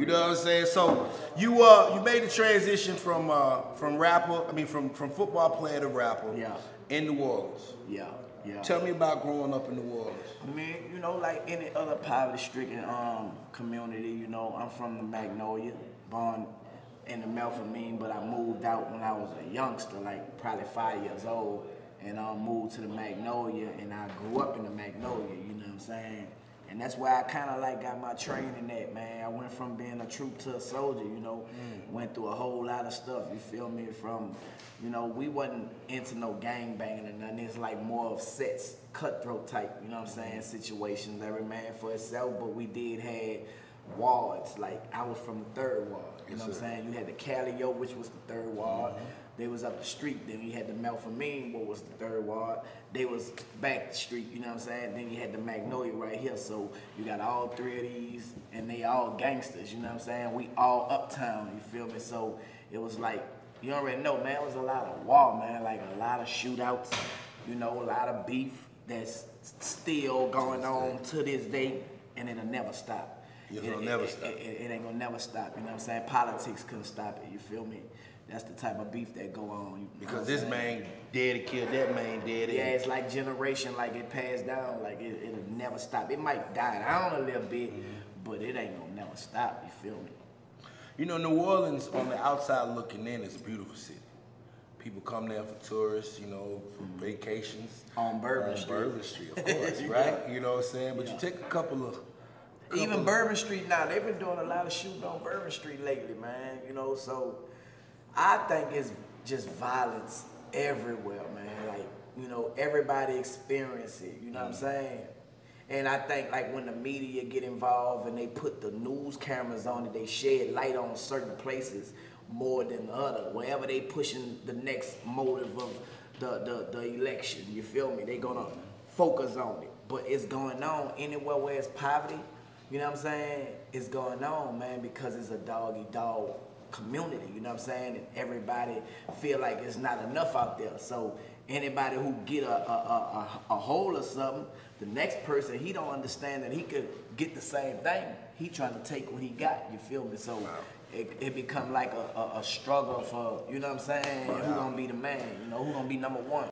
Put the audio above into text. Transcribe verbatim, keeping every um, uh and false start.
You know what I'm saying? So you uh you made the transition from uh from rapper, I mean from from football player to rapper. Yeah. In New Orleans. Yeah, yeah. Tell me about growing up in New Orleans. I mean, you know, like any other poverty-stricken um community, you know, I'm from the Magnolia, born in the Melpomene, but I moved out when I was a youngster, like probably five years old, and I um, moved to the Magnolia, and I grew up in the Magnolia, you know what I'm saying? And that's where I kind of like got my training at, man. I went from being a troop to a soldier, you know. Mm. Went through a whole lot of stuff, you feel me? From, you know, we wasn't into no gang banging or nothing. It's like more of sets, cutthroat type, you know what I'm saying, situations, every man for itself. But we did have wards. Like, I was from the third ward, you yes, know what sir. I'm saying? You had the Calio, which was the third ward. Mm-hmm. They was up the street. Then you had the Melpomene, what was the third ward. They was back the street, you know what I'm saying? Then you had the Magnolia right here. So you got all three of these, and they all gangsters, you know what I'm saying? We all uptown, you feel me? So it was like, you already know, man, it was a lot of war, man, like a lot of shootouts, you know, a lot of beef that's still going on to this day, and it'll never stop. It'll it, never it, stop. It, it, it ain't gonna never stop, you know what I'm saying? Politics couldn't stop it, you feel me? That's the type of beef that go on. Because this man dead and killed that man dead. Yeah, it's like generation, like it passed down, like it, it'll never stop. It might die down a little bit, mm-hmm. but it ain't gonna never stop, you feel me? You know, New Orleans, on the outside looking in, is a beautiful city. People come there for tourists, you know, for mm-hmm. vacations. On Bourbon on Street. Bourbon Street, of course, right? You know what I'm saying? But yeah. you take a couple of... Couple Even of, Bourbon Street now, they've been doing a lot of shooting on Bourbon Street lately, man, you know, so... I think it's just violence everywhere, man. Like, you know, everybody experience it, you know mm-hmm. what I'm saying? And I think, like, when the media get involved and they put the news cameras on it, they shed light on certain places more than the other. Wherever they pushing the next motive of the, the, the election, you feel me? They gonna focus on it. But it's going on anywhere where it's poverty, you know what I'm saying? It's going on, man, because it's a dog-eat-dog community, you know what I'm saying? And everybody feel like it's not enough out there. So anybody who get a, a, a, a hold of something, the next person, he don't understand that he could get the same thing. He trying to take what he got, you feel me? So wow. it, it become like a, a, a struggle for, you know what I'm saying? Wow. Who gonna be the man, you know, who gonna be number one?